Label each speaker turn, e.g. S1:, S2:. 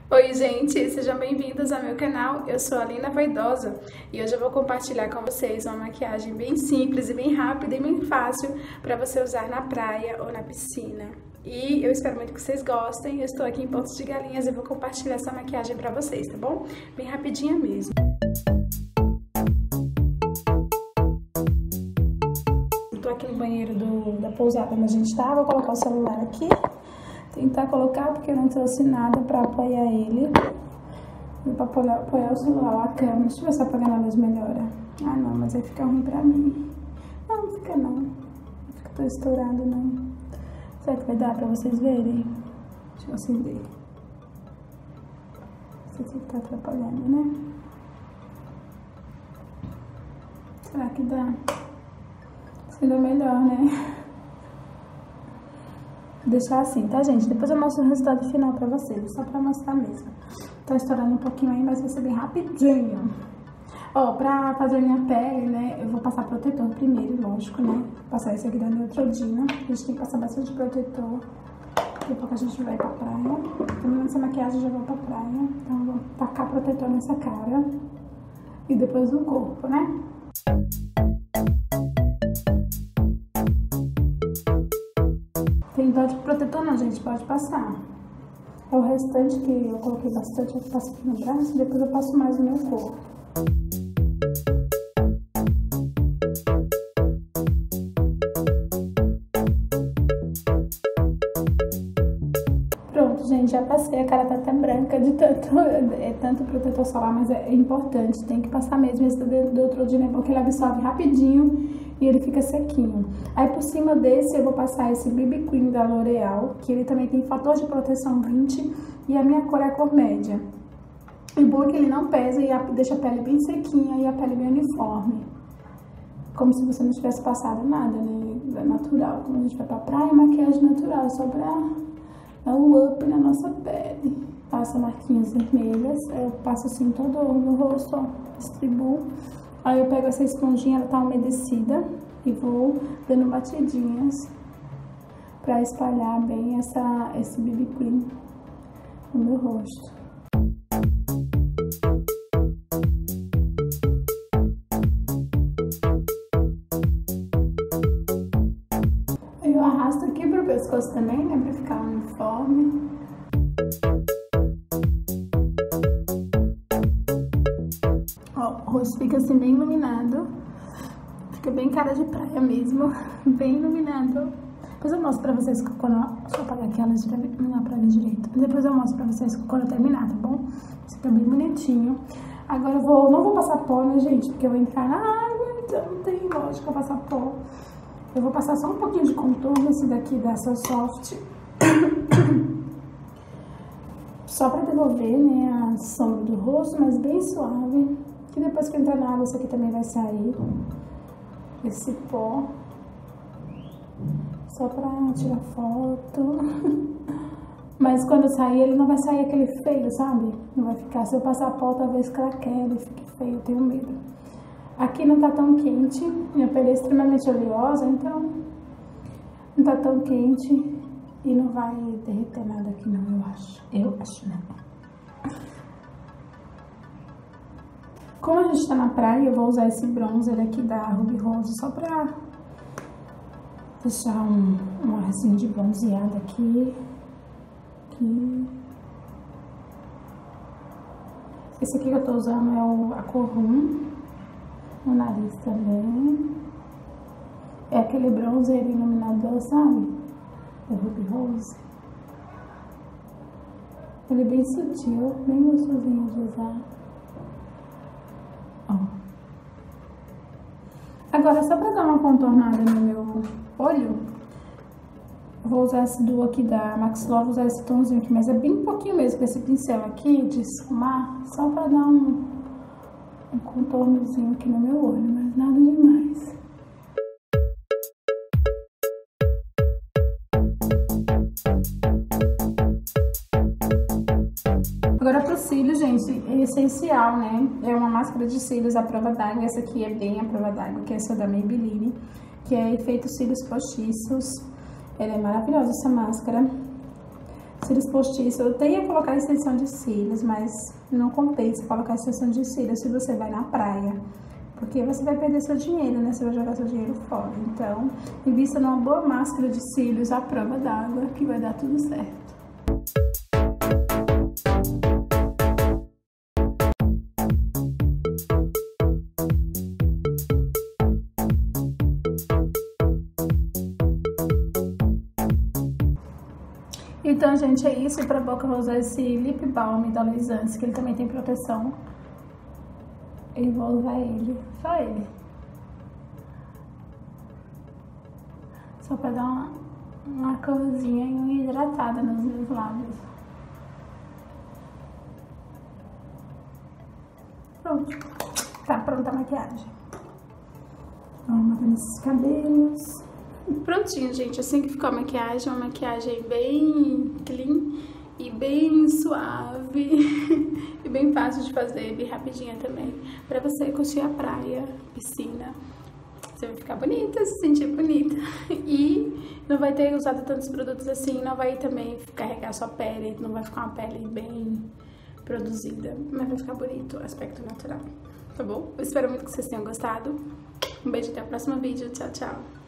S1: Oi gente, sejam bem-vindos ao meu canal, eu sou a Lina Vaidosa e hoje eu vou compartilhar com vocês uma maquiagem bem simples e bem rápida e bem fácil para você usar na praia ou na piscina. E eu espero muito que vocês gostem, eu estou aqui em Porto de Galinhas e vou compartilhar essa maquiagem para vocês, tá bom? Bem rapidinha mesmo. Estou aqui no banheiro da pousada onde a gente tá, vou colocar o celular aqui. Tentar colocar porque eu não trouxe nada pra apoiar ele. Pra apoiar o celular, a câmera. Deixa eu ver se apagando a luz melhora. Ah não, mas aí fica ruim pra mim. Não fica não. Não fica tão estourado não. Será que vai dar pra vocês verem? Deixa eu acender. Não sei se tá atrapalhando, né? Será que dá? Seria melhor, né? Deixar assim, tá, gente? Depois eu mostro o resultado final pra vocês, só pra mostrar mesmo. Tá estourando um pouquinho aí, mas vai ser bem rapidinho. Ó, pra fazer a minha pele, né, eu vou passar protetor primeiro, lógico, né? Vou passar esse aqui da Neutrogena. A gente tem que passar bastante protetor. Depois que a gente vai pra praia. Terminando essa maquiagem, eu já vou pra praia. Então, eu vou tacar protetor nessa cara. E depois no corpo, né? Tem dó de protetor não, gente, pode passar. É o restante que eu coloquei bastante, eu passo aqui no braço e depois eu passo mais no meu corpo. Pronto, gente, já passei, a cara tá até branca de tanto protetor solar, mas é importante, tem que passar mesmo esse do Neutrogena, porque ele absorve rapidinho e ele fica sequinho. Aí por cima desse eu vou passar esse BB Cream da L'Oreal, que ele também tem fator de proteção 20 e a minha cor é a cor média. E o bom é que ele não pesa e deixa a pele bem sequinha e a pele bem uniforme. Como se você não tivesse passado nada, né? É natural. Quando a gente vai pra praia, maquiagem natural, só pra dar um up na nossa pele. Passa marquinhas vermelhas, eu passo assim todo no rosto, ó, distribuo. Aí eu pego essa esponjinha, ela tá umedecida, e vou dando batidinhas pra espalhar bem esse BB Cream no meu rosto. Eu arrasto aqui pro pescoço também, né, pra ficar uniforme. O rosto fica assim bem iluminado, fica bem cara de praia mesmo, bem iluminado. Depois eu mostro pra vocês quando... Deixa eu apagar aqui a luz pra não dá pra ver direito. Depois eu mostro pra vocês quando eu terminar, tá bom? Fica bem bonitinho. Agora eu não vou passar pó, né, gente? Porque eu vou entrar na água, então não tem lógica eu passar pó. Eu vou passar só um pouquinho de contorno, esse daqui da Soft. Só pra devolver, né, a sombra do rosto, mas bem suave. Que depois que entrar na água, isso aqui também vai sair. Esse pó. Só pra tirar foto. Mas quando sair, ele não vai sair aquele feio, sabe? Não vai ficar. Se eu passar pó, talvez craquele, fique feio, eu tenho medo. Aqui não tá tão quente. Minha pele é extremamente oleosa, então não tá tão quente. E não vai derreter nada aqui não, eu acho. Eu acho, né? Como a gente tá na praia, eu vou usar esse bronzer aqui da Ruby Rose só pra deixar um arzinho de bronzeado aqui. Esse aqui que eu tô usando é a cor Rum. No nariz também. É aquele bronzer iluminador, sabe? Da Ruby Rose. Ele é bem sutil, bem gostosinho de usar. Ó. Agora, só pra dar uma contornada no meu olho, eu vou usar esse duo aqui da Max Love, vou usar esse tomzinho aqui, mas é bem pouquinho mesmo com esse pincel aqui de esfumar, só pra dar um contornozinho aqui no meu olho, mas nada demais. Agora pro cílios, gente, é essencial, né? É uma máscara de cílios à prova d'água. Essa aqui é bem à prova d'água, que é essa da Maybelline, que é efeito cílios postiços. Ela é maravilhosa, essa máscara. cílios postiços. Eu até ia colocar extensão de cílios, mas não compensa colocar extensão de cílios se você vai na praia. Porque você vai perder seu dinheiro, né? Você vai jogar seu dinheiro fora. Então, invista numa boa máscara de cílios à prova d'água, que vai dar tudo certo. Então, gente, é isso. Pra boca eu vou usar esse Lip Balm da Luisance, que ele também tem proteção. E vou usar ele, só ele. Só pra dar uma corzinha e uma hidratada nos meus lábios. Pronto. Tá pronta a maquiagem. Vamos matar esses cabelos. Prontinho, gente. Assim que ficou a maquiagem, uma maquiagem bem clean e bem suave e bem fácil de fazer, bem rapidinha também, pra você curtir a praia, piscina. Você vai ficar bonita, se sentir bonita e não vai ter usado tantos produtos assim, não vai também carregar sua pele, não vai ficar uma pele bem produzida, mas vai ficar bonito, aspecto natural, tá bom? Eu espero muito que vocês tenham gostado. Um beijo, até o próximo vídeo, tchau, tchau!